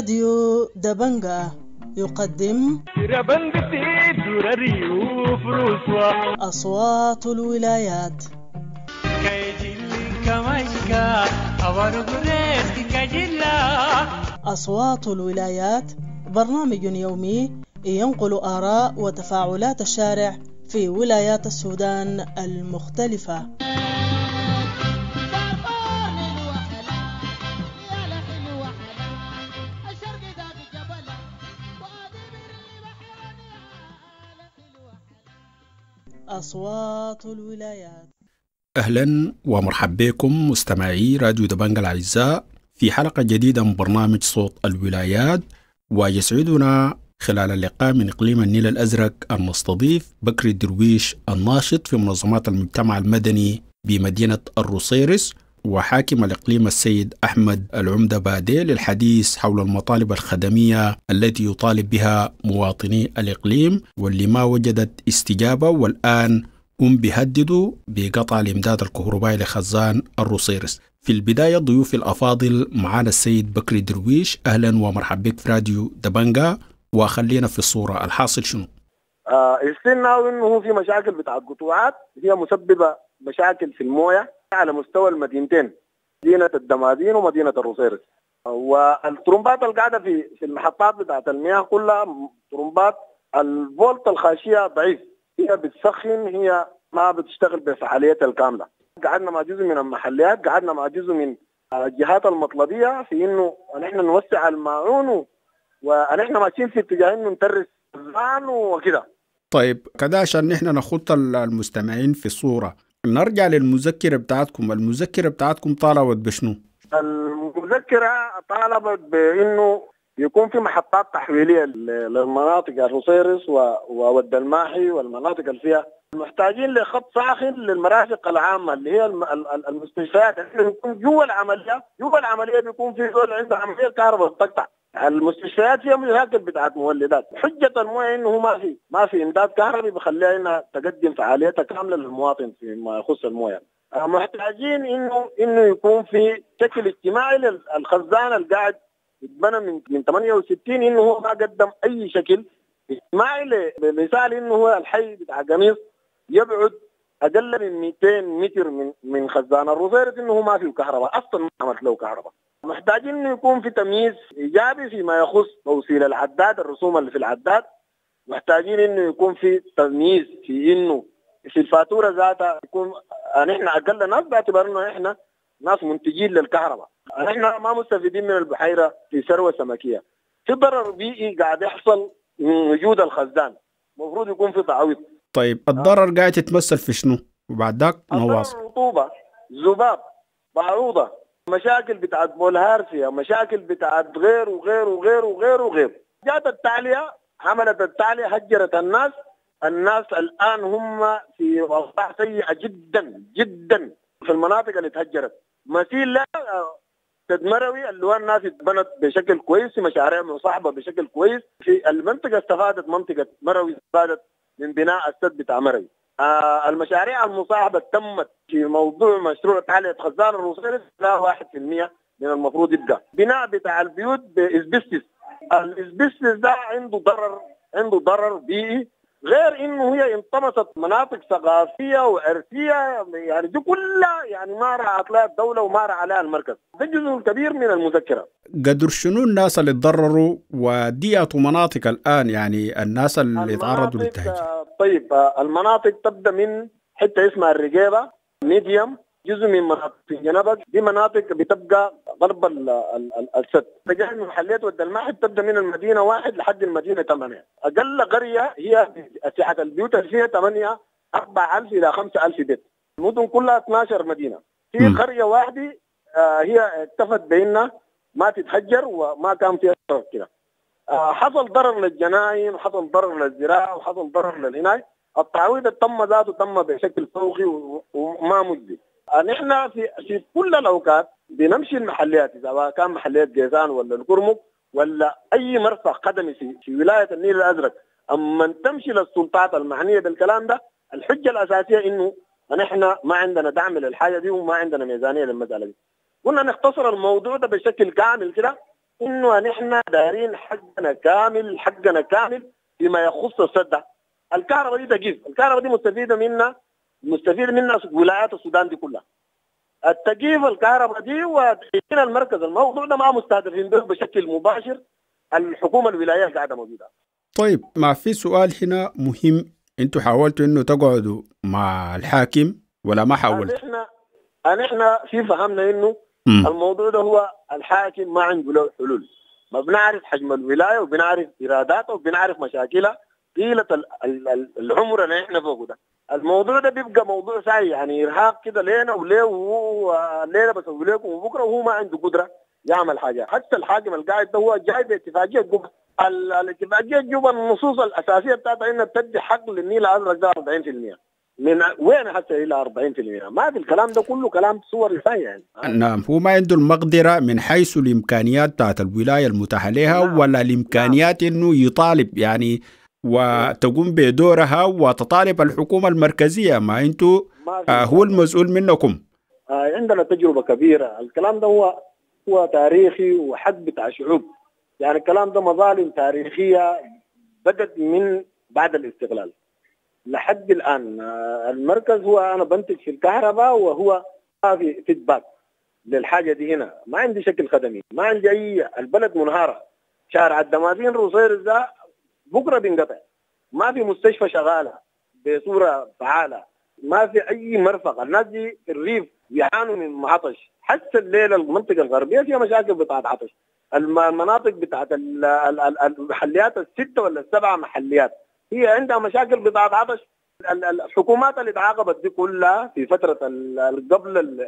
راديو دبنجا يقدم أصوات الولايات. أصوات الولايات برنامج يومي ينقل آراء وتفاعلات الشارع في ولايات السودان المختلفة. أصوات الولايات. أهلا ومرحبا بكم مستمعي راديو دبنجا الأعزاء في حلقة جديدة من برنامج صوت الولايات، ويسعدنا خلال اللقاء من إقليم النيل الأزرق أن نستضيف بكر الدرويش الناشط في منظمات المجتمع المدني بمدينة الروسيرس، وحاكم الإقليم السيد أحمد العمدة بادي للحديث حول المطالب الخدمية التي يطالب بها مواطني الإقليم واللي ما وجدت استجابة، والآن هم بيهددوا بقطع الإمداد الكهربائي لخزان الروسيرس. في البداية ضيوف الأفاضل معانا السيد بكر درويش، أهلا ومرحبا بك في راديو دبنجا، وخلينا في الصورة الحاصل شنو؟ استنى انه في مشاكل بتاع القطوعات هي مسببة مشاكل في المويه على مستوى المدينتين، مدينة الدمادين ومدينة الروسيرس، والطرمبات القاعدة في المحطات بتاعت المياه كلها طرمبات الفولت الخاشية ضعيف، هي بتسخن، هي ما بتشتغل بفعاليتها الكاملة. قعدنا مع جزء من المحليات، قعدنا مع جزء من الجهات المطلبية في انه نحن نوسع الماعون، ونحن ماشيين في اتجاه انه نترس الزان وكده. طيب كده عشان نحن نخط المستمعين في الصورة، نرجع للمذكرة بتاعتكم. المذكرة بتاعتكم طالبت بشنو؟ المذكرة طالبت بانه يكون في محطات تحويلية للمناطق الروسيرس وود الماحي والمناطق اللي فيها محتاجين لخط ساخن للمرافق العامة اللي هي المستشفيات. احنا بنكون جوا العملية بيكون في دول عنده عملية كهرباء تقطع. المستشفيات فيها مشاكل بتاعت مولدات، حجة المويه انه ما في امداد كهربي بخليها انها تقدم فعاليتها كاملة للمواطن فيما يخص المويه. محتاجين انه يكون في شكل اجتماعي للخزان القاعد يتبنى من 68 انه هو ما قدم اي شكل اجتماعي. مثال انه هو الحي بتاع قميص يبعد اقل من 200 متر من خزان الروسيرس، انه ما فيه كهرباء اصلا، ما عملت له كهرباء. محتاجين انه يكون في تمييز ايجابي فيما يخص توصيل العداد، الرسوم اللي في العداد. محتاجين انه يكون في تمييز في انه في الفاتوره ذاتها يكون نحن اقل ناس باعتبارنا احنا ناس منتجين للكهرباء، نحن ما مستفيدين من البحيره في ثروه سمكيه. في ضرر بيئي قاعد يحصل من وجود الخزان، المفروض يكون في تعويض. طيب الضرر قاعد يتمثل في شنو؟ وبعد ذاك نواصل. رطوبه، ذباب، بعوضه، مشاكل بتاعت بولهارسيا، مشاكل بتاعت غير وغير وغير وغير وغير. جات التعلية، عملت التعلية، هجرت الناس الآن هم في وضع سيئة جدا جدا في المناطق اللي تهجرت. مثيل لا تدمروي اللي هو الناس اتبنت بشكل كويس في مشاريع مصاحبة بشكل كويس. في المنطقة استفادت منطقة مروي، استفادت من بناء السد بتاع مروي. المشاريع المصاحبة تمت في موضوع مشروع تعلية خزان الروسيرس لا 1% من المفروض يبقى. بناء بتاع البيوت بإسبستس، الإسبستس ده عنده ضرر بيئي، غير انه هي انطمست مناطق ثقافيه وارثيه، يعني دي كلها يعني ما رعت لها الدوله وما رعى لها المركز. ده جزء كبير من المذكره. قدر شنو الناس اللي تضرروا ودياتوا مناطق الان، يعني الناس اللي تعرضوا للتهجير؟ طيب المناطق تبدا من حته اسمها الرقيبه، ميديم، جزء من مناطق جنبك، دي مناطق بتبقى غرب السد. تجاه محليات ود الماحي تبدا من المدينه 1 لحد المدينه 8. اقل قريه هي مساحه البيوت اللي فيها 8 4000 الى 5000 بيت. المدن كلها 12 مدينه. في قريه واحده هي اكتفت بانها ما تتهجر وما كان فيها كده. حصل ضرر للجناين، وحصل ضرر للزراعه، وحصل ضرر للعنايه. التعويض تم ذاته تم بشكل فوقي وما مجدي. نحن في كل الاوقات بنمشي المحليات، اذا كان محليات جيزان ولا القرمق ولا اي مرفق خدمي في ولايه النيل الازرق، اما تمشي للسلطات المعنيه بالكلام ده، الحجه الاساسيه انه نحن ما عندنا دعم للحاجه دي وما عندنا ميزانيه للمساله دي. كنا نختصر الموضوع ده بشكل كامل كده، إنه نحن دارين حقنا كامل فيما يخص السد. الكهرباء دي تجيب، الكهرباء دي مستفيد منها ولايات السودان دي كلها. التجيب الكهرباء دي وتحكينا المركز، الموضوع ده ما مستهدفين به بشكل مباشر الحكومة الولايات قاعدة موجودة. طيب، ما في سؤال هنا مهم، انتوا حاولتوا انه تقعدوا مع الحاكم ولا ما حاولتوا؟ احنا في فهمنا انه الموضوع ده هو الحاكم ما عنده له حلول. ما بنعرف حجم الولاية وبنعرف إراداتها وبنعرف مشاكلها طيلة العمر اللي احنا فوقه ده. الموضوع ده بيبقى موضوع سعي، يعني إرهاق كده لينا وليه، وهو لينا بسوي لكم وبكره وهو ما عنده قدرة يعمل حاجة. حتى الحاكم القاعد ده هو جاي باتفاقية جوبا. الاتفاقية جوبا النصوص الأساسية بتاعتها إنها بتدي حق للنيل الأزرق ده 40%. من وين حتى إلى 40%؟ ما في الكلام ده كله كلام صور رفاهية يعني. نعم، هو ما عنده المقدرة من حيث الإمكانيات بتاعت الولاية المتاحة لها. نعم. ولا الإمكانيات إنه يطالب يعني وتقوم بدورها وتطالب الحكومة المركزية. ما أنتوا هو المسؤول منكم. عندنا تجربة كبيرة. الكلام ده هو تاريخي وحق بتاع شعوب. يعني الكلام ده مظالم تاريخية بدت من بعد الاستقلال لحد الآن. المركز هو أنا بنتج في الكهرباء وهو ما في فيدباك للحاجة دي. هنا ما عندي شكل خدمي، ما عندي أي. البلد منهارة، شارع الدمازين روسيرس ده بكرة بينقطع، ما في مستشفى شغالة بصورة فعالة، ما في أي مرفق. الناس دي في الريف بيعانوا من عطش. حتى الليلة المنطقة الغربية فيها مشاكل بتاعت عطش. المناطق بتاعت المحليات 6 ولا 7 محليات هي عندها مشاكل بتاعت عطش. الحكومات اللي تعاقبت دي كلها في فترة قبل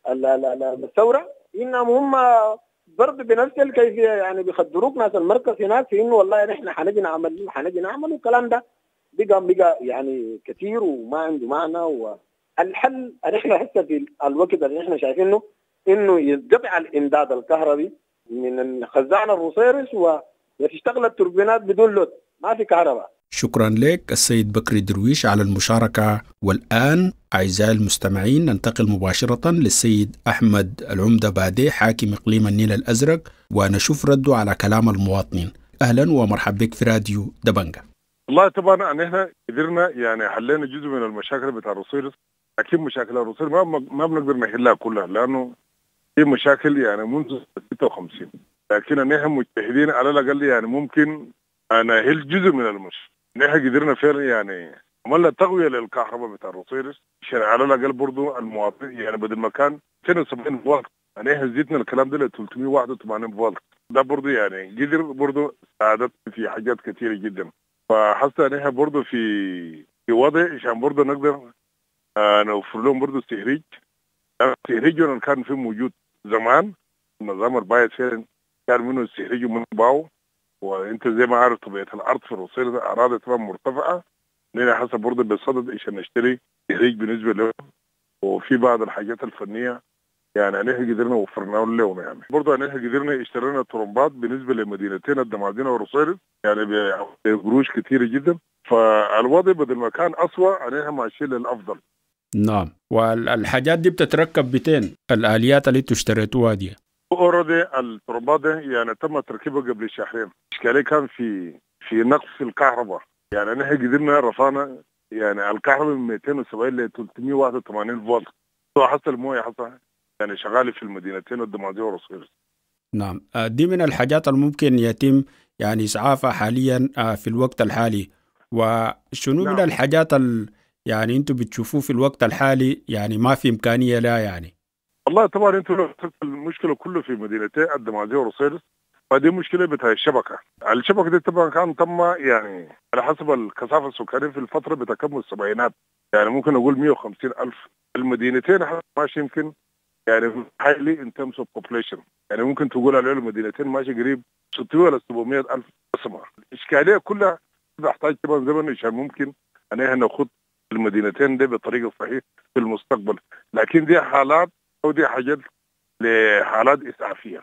الثورة إنهم هم برضه بنفس الكيفية، يعني بيخدروك ناس المركز هناك في إنه والله نحن حنجي نعمل والكلام ده بقى يعني كثير وما عنده معنى. والحل نحن حتى في الوقت اللي نحن شايفينه إنه ينقطع الإمداد الكهربي من خزان الروسيرس وتشتغل التوربينات بدون لود، ما في كهرباء. شكرا لك السيد بكري درويش على المشاركة. والآن أعزائي المستمعين ننتقل مباشرة للسيد أحمد العمدة بادي حاكم إقليم النيل الأزرق ونشوف رده على كلام المواطنين. أهلا ومرحبا بك في راديو دبنجة. والله طبعا احنا قدرنا يعني حلينا جزء من المشاكل بتاع الروسيرس، لكن مشاكل الروسيرس ما بنقدر نحلها كلها لأنه هي مشاكل يعني منذ 56، لكن نحن مجتهدين على الأقل يعني ممكن نحل جزء من المشكلة. نحن قدرنا فعلا يعني عملنا تقوية للكهرباء بتاع الروسيرس عشان على الأقل برضو المواطن يعني بدل ما كان 72 فولت نحن زدنا الكلام ده ل 381 فولت. ده برضو يعني قدر برضو ساعدت في حاجات كثيرة جدا. فحتى نحن برضو في وضع عشان برضو نقدر نوفر لهم برضو التهريج. التهريج كان في موجود زمان، النظام البايد فعلا كان منه التهريج ومن باو. وانت زي ما عارف طبيعه الارض في الروسيرس اراضي طبعا مرتفعه، لنا حسب برضه بالصدد عشان نشتري تهريج بالنسبه لهم، وفي بعض الحاجات الفنيه يعني نحن قدرنا وفرناه لهم. يعني برضه نحن قدرنا اشترينا طرمبات بالنسبه لمدينتين الدمازين والروسيرس يعني بقروش كثيره جدا. فالوضع بدل ما كان اسوء نحن ماشيين للافضل. نعم، والحاجات دي بتتركب بتين الاليات اللي انتوا اشتريتوها دي؟ اوريدي الطرمبات يعني تم تركيبها قبل شهرين. الاشكاليه كان في نقص في الكهرباء، يعني نحن قدرنا رفعنا يعني الكهرباء من 270 ل 381 فولت. حتى المويه حتى يعني شغاله في المدينتين الدمازين والروسيرس. نعم، دي من الحاجات الممكن يتم يعني اسعافها حاليا في الوقت الحالي. وشنو نعم. من الحاجات يعني انتوا بتشوفوه في الوقت الحالي يعني ما في امكانيه لا يعني؟ والله طبعا انتوا المشكله كله في مدينتين الدمازين والروسيرس، فدي مشكله بتاع الشبكه دي طبعا كان تم يعني على حسب الكثافه السكانيه في الفتره بتكمل السبعينات، يعني ممكن نقول 150,000. المدينتين ماشي يمكن يعني highly in terms of population، يعني ممكن تقول على المدينتين ماشي قريب 600 ولا 700,000 اسمه. الاشكاليه كلها تحتاج طبعا زمن عشان ممكن ان احنا ناخذ المدينتين دي بالطريقه الصحيحه في المستقبل، لكن دي حالات ودي حاجات لحالات إسعافية.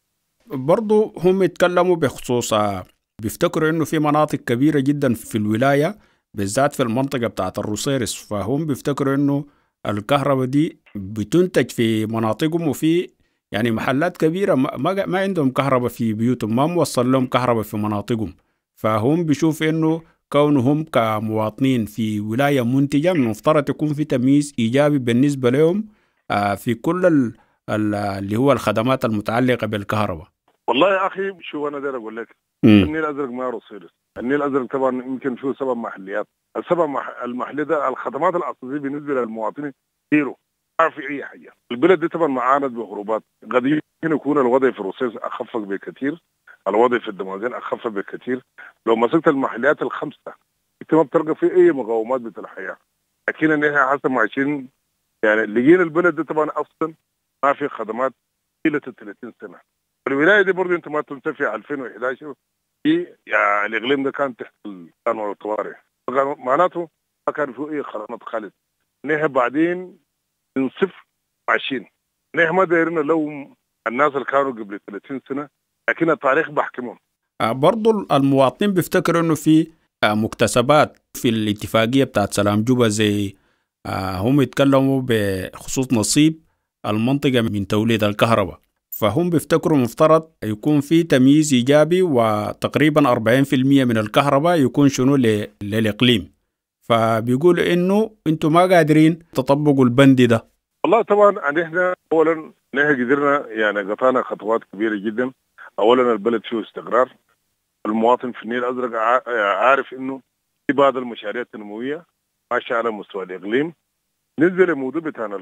برضو هم يتكلموا بخصوص بيفتكروا إنه في مناطق كبيرة جدا في الولاية بالذات في المنطقة بتاعت الروسيرس، فهم بيفتكروا إنه الكهرباء دي بتنتج في مناطقهم وفي يعني محلات كبيرة ما عندهم كهرباء في بيوتهم، ما موصل لهم كهرباء في مناطقهم. فهم بيشوف إنه كونهم كمواطنين في ولاية منتجة من المفترض يكون في تمييز إيجابي بالنسبة لهم في كل اللي هو الخدمات المتعلقة بالكهرباء. والله يا أخي شو أنا داير أقول لك، النيل الأزرق ما روسيرس. النيل الأزرق طبعا يمكن فيه 7 محليات. المحلية ده الخدمات الأساسية بالنسبة للمواطنين زيرو، ما في أي حاجة. البلد دي طبعا معاند بغروبات، قد يمكن يكون الوضع في روسيرس أخف بكثير، الوضع في الدمازين أخف بكثير. لو مسكت المحليات ال5 أنت ما بتلقى في أي مقاومات بتاع الحياة، لكن إنها حسب ما عايشين يعني لقينا البلد دي طبعا أصلا ما في خدمات طيلة 30 سنة. الولاية دي برضه أنت ما تنسى في 2011 يعني الإقليم ده كان تحت القانون الطوارئ، معناته ما كان فيه أي خدمات خالص. نحن بعدين من صفر ماشيين، نحن ما دايرين لو الناس اللي كانوا قبل 30 سنة، لكن التاريخ بحكمهم. برضو المواطنين بيفتكروا انه في مكتسبات في الاتفاقية بتاعت سلام جوبا، زي هم يتكلموا بخصوص نصيب المنطقة من توليد الكهرباء، فهم بيفتكروا مفترض يكون في تمييز إيجابي وتقريبا 40% من الكهرباء يكون شنو للإقليم. فبيقولوا إنه أنتم ما قادرين تطبقوا البند ده. والله طبعا نحن أولا نحن قدرنا يعني قطعنا خطوات كبيرة جدا. أولا البلد فيه استقرار، المواطن في النيل الأزرق عارف إنه في بعض المشاريع التنموية ماشية على مستوى الإقليم. نزل الموضوع بتاعنا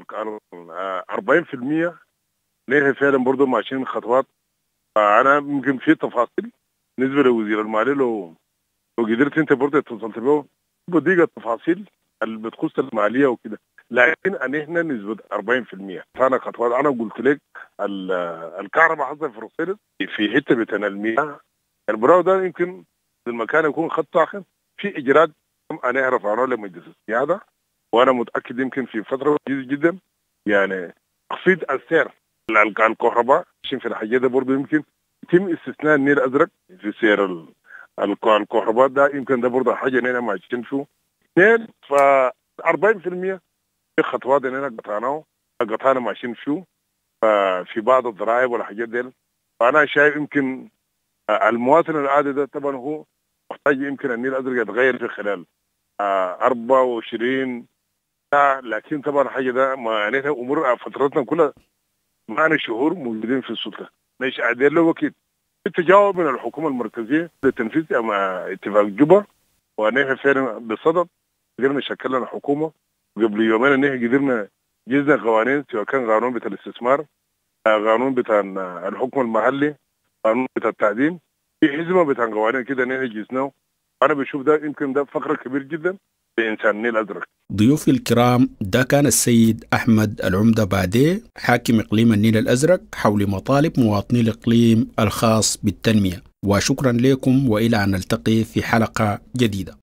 40% نحن فعلا برضه ماشيين خطوات. أنا يمكن في تفاصيل بالنسبة لوزير المالية، لو قدرت أنت برضه اتصلت به بديك التفاصيل اللي بتخص المالية وكده، لكن احنا نسبة 40%. فأنا خطوات أنا قلت لك الكهرباء حصل في روسيرس في حتة بتاعنا المياه البراو ده يمكن المكان يكون خط ساخن في إجراءات أنا رفعناه لمجلس السيادة، وأنا متأكد يمكن في فترة جيدة جدا يعني تخفيض السعر الكهرباء عشان في الحاجة ده برضه يمكن يتم استثناء النيل الأزرق في سعر الكهرباء ده. يمكن ده برضه حاجة أنا ما عشان شو اثنين. ف 40% في خطوات أنا قطعنا ماشيين شو في بعض الضرائب والحاجات دي. فأنا شايف يمكن المواطن العادي ده طبعا هو محتاج يمكن النيل الأزرق يتغير في خلال 24 ساعة، لكن طبعا حاجة ده ما يعني أمور فترتنا كلها معنا شهور موجودين في السلطة مش قاعدين له وكيل. التجاوب من الحكومة المركزية لتنفيذ اتفاق جوبا، ونحن فعلا بصدد قدرنا شكلنا حكومة. قبل يومين نحن قدرنا جزنا قوانين، سواء كان قانون بتاع الاستثمار، قانون بتاع الحكم المحلي، قانون بتاع التعدين، في حزمة بتاع قوانين كده نحن جزناه. أنا بشوف ده يمكن ده فقرة كبير جدا لإنسان النيل الأزرق. ضيوفي الكرام، ده كان السيد أحمد العمدة باديه حاكم إقليم النيل الأزرق حول مطالب مواطني الإقليم الخاص بالتنمية. وشكرا لكم، وإلى أن نلتقي في حلقة جديدة.